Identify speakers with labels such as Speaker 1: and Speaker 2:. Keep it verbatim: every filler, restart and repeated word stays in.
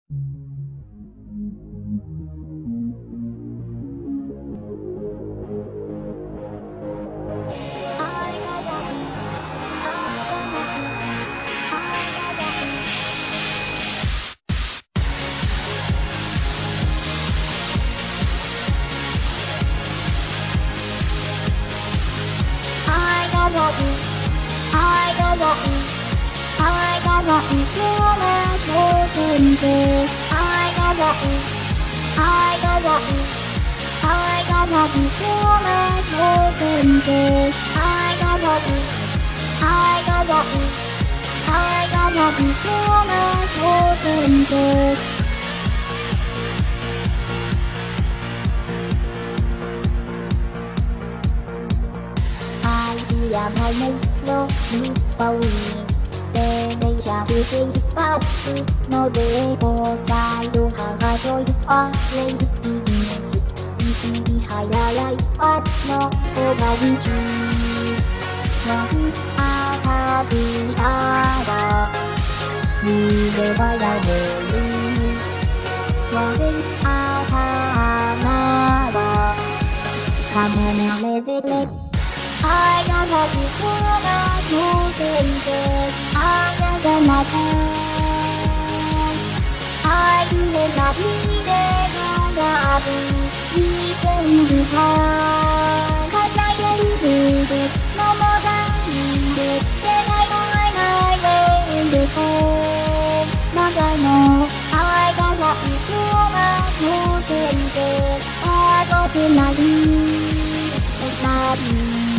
Speaker 1: Làm hai mươi lô đi bao nhiêu để đây chả chỉ khi giúp bao nhiêu nói về cô sai luôn hàng hai trôi giúp ba lấy giúp đi đi giúp đi đi đi hai là lại bắt nó cô bao nhiêu chi nó a tha đi a đà đi để vai lại để đi nó đi a tha na đà tham nào lê lê lê I got what you said, I don't think it. I got the nothing. I do it not need it, I got it. Reason to have. Cause I didn't do it, no more than need it. Then I know I know I in the home. Not I know. I got what you said, I don't think it. I got it not need it, not need it.